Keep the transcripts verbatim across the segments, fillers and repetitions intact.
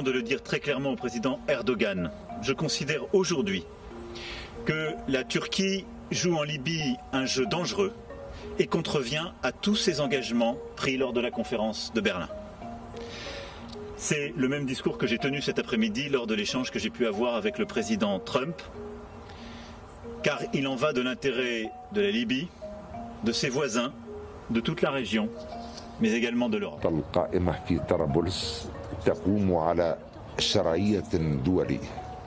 l'occasion de le dire très clairement au président Erdogan. Je considère aujourd'hui que la Turquie joue en Libye un jeu dangereux et contrevient à tous ses engagements pris lors de la conférence de Berlin. C'est le même discours que j'ai tenu cet après-midi lors de l'échange que j'ai pu avoir avec le président Trump, car il en va de l'intérêt de la Libye, de ses voisins, de toute la région, mais également de l'Europe. القائمة في طرابلس تقوم على شرعية دولية،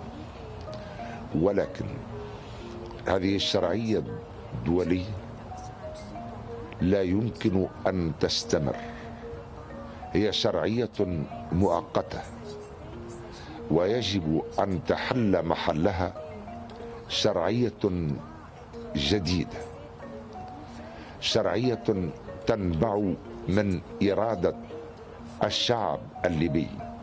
ولكن هذه الشرعية الدولية لا يمكن أن تستمر، هي شرعية مؤقتة ويجب أن تحل محلها شرعية جديدة، شرعية تنبع من إرادة الشعب الليبي.